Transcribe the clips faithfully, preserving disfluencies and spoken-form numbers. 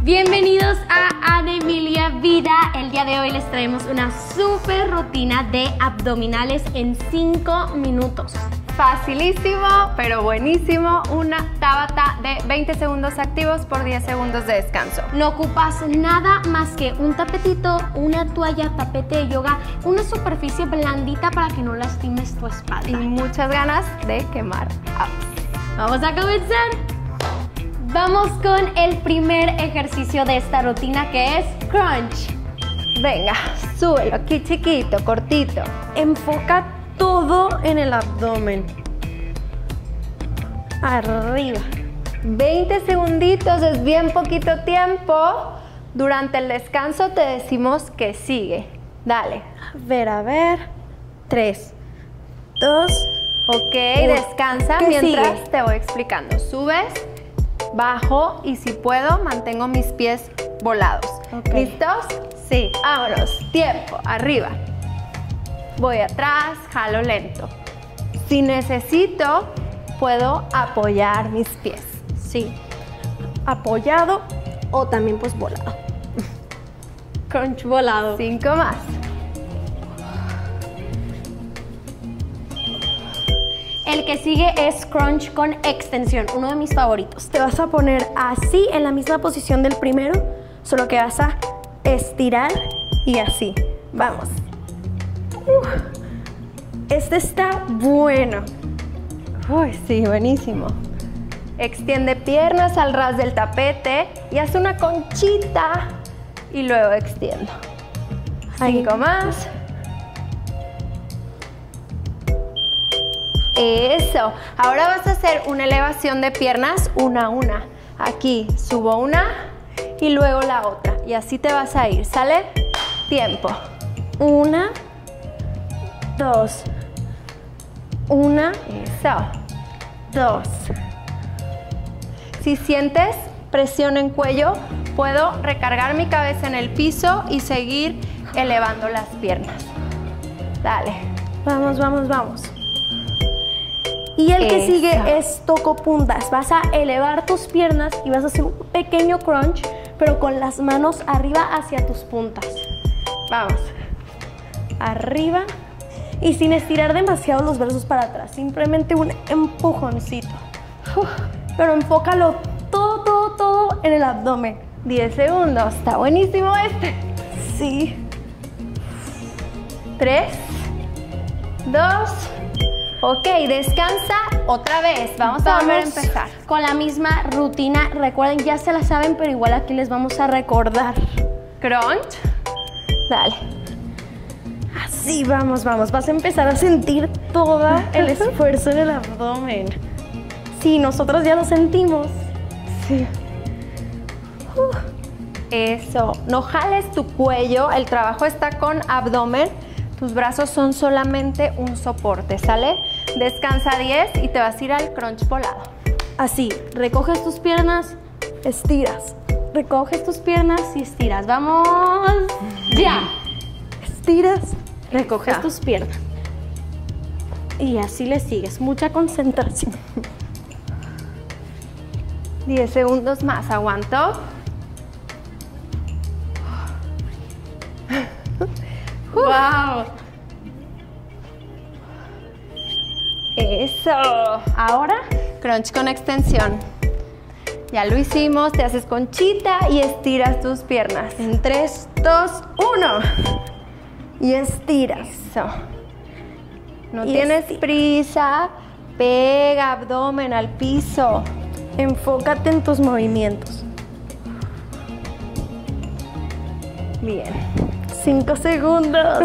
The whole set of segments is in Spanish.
Bienvenidos a Ana Emilia Vida. El día de hoy les traemos una súper rutina de abdominales en cinco minutos. Facilísimo, pero buenísimo. Una Tabata de veinte segundos activos por diez segundos de descanso. No ocupas nada más que un tapetito, una toalla, tapete de yoga, una superficie blandita para que no lastimes tu espalda. Y muchas ganas de quemar abs. Vamos a comenzar. Vamos con el primer ejercicio de esta rutina, que es crunch. Venga, súbelo aquí chiquito, cortito. Enfoca todo en el abdomen. Arriba. veinte segunditos, es bien poquito tiempo. Durante el descanso te decimos que sigue. Dale. A ver, a ver. Tres, dos, ok, descansa mientras sigue? te voy explicando. Subes, bajo y si puedo mantengo mis pies volados. Okay. ¿Listos? Sí. Vámonos. Tiempo. Arriba. Voy atrás, jalo lento. Si necesito, puedo apoyar mis pies. Sí. Apoyado o también pues volado. Crunch volado. Cinco más. El que sigue es crunch con extensión, uno de mis favoritos. Te vas a poner así en la misma posición del primero, solo que vas a estirar y así. Vamos. Uh, este está bueno. Uy, sí, buenísimo. Extiende piernas al ras del tapete y haz una conchita y luego extiendo. Cinco más. Eso. Ahora vas a hacer una elevación de piernas una a una. Aquí subo una y luego la otra. Y así te vas a ir. ¿Sale? Tiempo. Una, dos. Una, eso. Dos. Si sientes presión en cuello, puedo recargar mi cabeza en el piso y seguir elevando las piernas. Dale. Vamos, vamos, vamos. Y el que Eso. sigue es toco puntas. Vas a elevar tus piernas y vas a hacer un pequeño crunch, pero con las manos arriba hacia tus puntas. Vamos. Arriba y sin estirar demasiado los brazos para atrás. Simplemente un empujoncito. Uf, pero enfócalo todo, todo, todo en el abdomen. diez segundos. Está buenísimo este. Sí. Tres, dos, ok, descansa otra vez. Vamos, vamos a volver a empezar. Con la misma rutina. Recuerden, ya se la saben, pero igual aquí les vamos a recordar. Crunch. Dale. Así, vamos, vamos. Vas a empezar a sentir todo el esfuerzo en el abdomen. Sí, nosotros ya lo sentimos. Sí. Uh. Eso. No jales tu cuello. El trabajo está con abdomen. Tus brazos son solamente un soporte, ¿sale? Descansa diez y te vas a ir al crunch volado. Así, recoges tus piernas, estiras. Recoges tus piernas y estiras. ¡Vamos! ¡Ya! Estiras, recoges tus piernas. Y así le sigues. Mucha concentración. diez segundos más. Aguanto. ¡Wow! Eso. Ahora, crunch con extensión. Ya lo hicimos. Te haces conchita y estiras tus piernas. En tres, dos, uno. Y estiras. Eso. No y tienes estiras. prisa. Pega abdomen al piso. Enfócate en tus movimientos. Bien. Cinco segundos.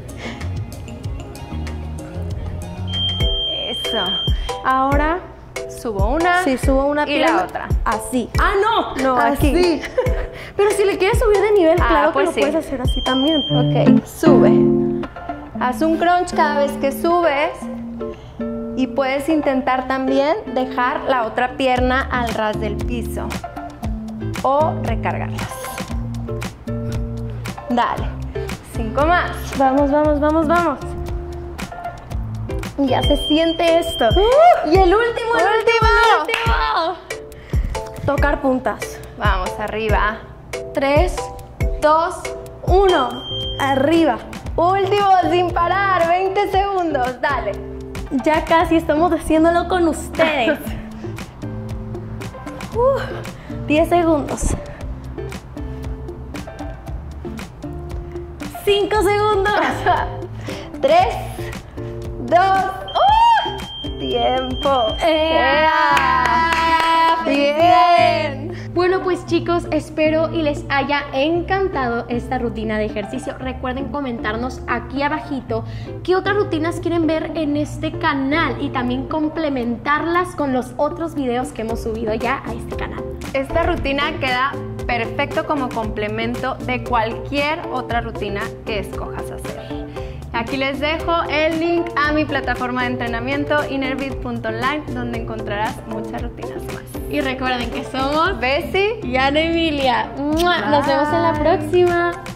Eso. Ahora subo una. Sí, subo una y pierna. la otra. Así. Ah, no. No, así. aquí. Pero si le quieres subir de nivel, Ah, claro pues que sí. lo puedes hacer así también. Ok, sube. Haz un crunch cada vez que subes. Y puedes intentar también dejar la otra pierna al ras del piso. O recargarlas. Dale. Cinco más. Vamos, vamos, vamos, vamos. Ya se siente esto. Uh, y el último, el último, último. el último. Tocar puntas. Vamos, arriba. tres, dos, uno. Arriba. Último, sin parar, veinte segundos, dale. Ya casi estamos haciéndolo con ustedes. uh, diez segundos. cinco segundos. tres, dos, ¡uh! Tiempo. ¡Ea! Bien. Bueno, pues chicos, espero y les haya encantado esta rutina de ejercicio. Recuerden comentarnos aquí abajito qué otras rutinas quieren ver en este canal y también complementarlas con los otros videos que hemos subido ya a este canal. Esta rutina queda perfecto como complemento de cualquier otra rutina que escojas hacer. Aquí les dejo el link a mi plataforma de entrenamiento innerbit punto online, donde encontrarás muchas rutinas más. Y recuerden que somos Bessie y Ana Emilia. ¡Mua! Nos vemos en la próxima.